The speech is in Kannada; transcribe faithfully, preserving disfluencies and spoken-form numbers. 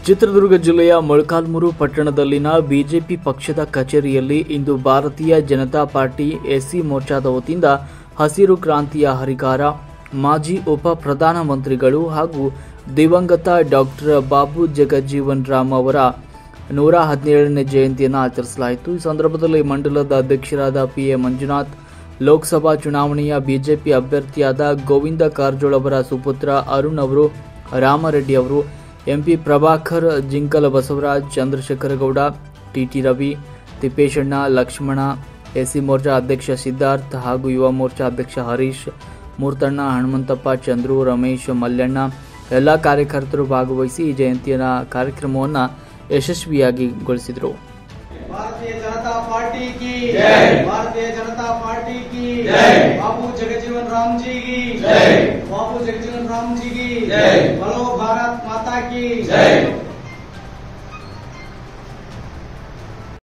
ಚಿತ್ರದುರ್ಗ ಜಿಲ್ಲೆಯ ಮೊಳಕಾಲ್ಮೂರು ಪಟ್ಟಣದಲ್ಲಿನ ಬಿಜೆಪಿ ಪಕ್ಷದ ಕಚೇರಿಯಲ್ಲಿ ಇಂದು ಭಾರತೀಯ ಜನತಾ ಪಾರ್ಟಿ ಎಸ್ಸಿ ಮೋರ್ಚಾದ ವತಿಯಿಂದ ಹಸಿರು ಕ್ರಾಂತಿಯ ಹರಿಕಾರ ಮಾಜಿ ಉಪ ಪ್ರಧಾನಮಂತ್ರಿಗಳು ಹಾಗೂ ದಿವಂಗತ ಡಾಕ್ಟರ್ ಬಾಬು ಜಗಜೀವನ್ ರಾಮ್ ಅವರ ನೂರ ಹದಿನೇಳನೇ ಜಯಂತಿಯನ್ನು ಆಚರಿಸಲಾಯಿತು। ಈ ಸಂದರ್ಭದಲ್ಲಿ ಮಂಡಲದ ಅಧ್ಯಕ್ಷರಾದ ಪಿ ಎ ಮಂಜುನಾಥ್, ಲೋಕಸಭಾ ಚುನಾವಣೆಯ ಬಿಜೆಪಿ ಅಭ್ಯರ್ಥಿಯಾದ ಗೋವಿಂದ ಕಾರಜೋಳ ಅವರ ಸುಪುತ್ರ ಅರುಣ್ ಅವರು, ರಾಮರೆಡ್ಡಿ ಅವರು, MP Prabhakar, Jinkala Basavaraj, Chandrashekhargowda, TT Ravi, Tippeshanna, Lakshmana, SC Morcha ಅಧ್ಯಕ್ಷ ಸಿದ್ಧಾರ್ಥ್ ಹಾಗೂ ಯುವ ಮೋರ್ಚಾ ಅಧ್ಯಕ್ಷ ಹರೀಶ್, ಮೂರ್ತಣ್ಣ, ಹನುಮಂತಪ್ಪ, ಚಂದ್ರು, ರಮೇಶ್, ಮಲ್ಯಣ್ಣ ಎಲ್ಲ ಕಾರ್ಯಕರ್ತರು ಭಾಗವಹಿಸಿ ಈ ಜಯಂತಿಯ ಕಾರ್ಯಕ್ರಮವನ್ನು ಯಶಸ್ವಿಯಾಗಿ ಗೊಳಿಸಿದರು। भारतीय जनता पार्टी की जय, भारतीय जनता पार्टी की जय, बाबू जगजीवन राम जी की जय, बाबू जगजीवन राम जी की जय, बोलो भारत माता की जय।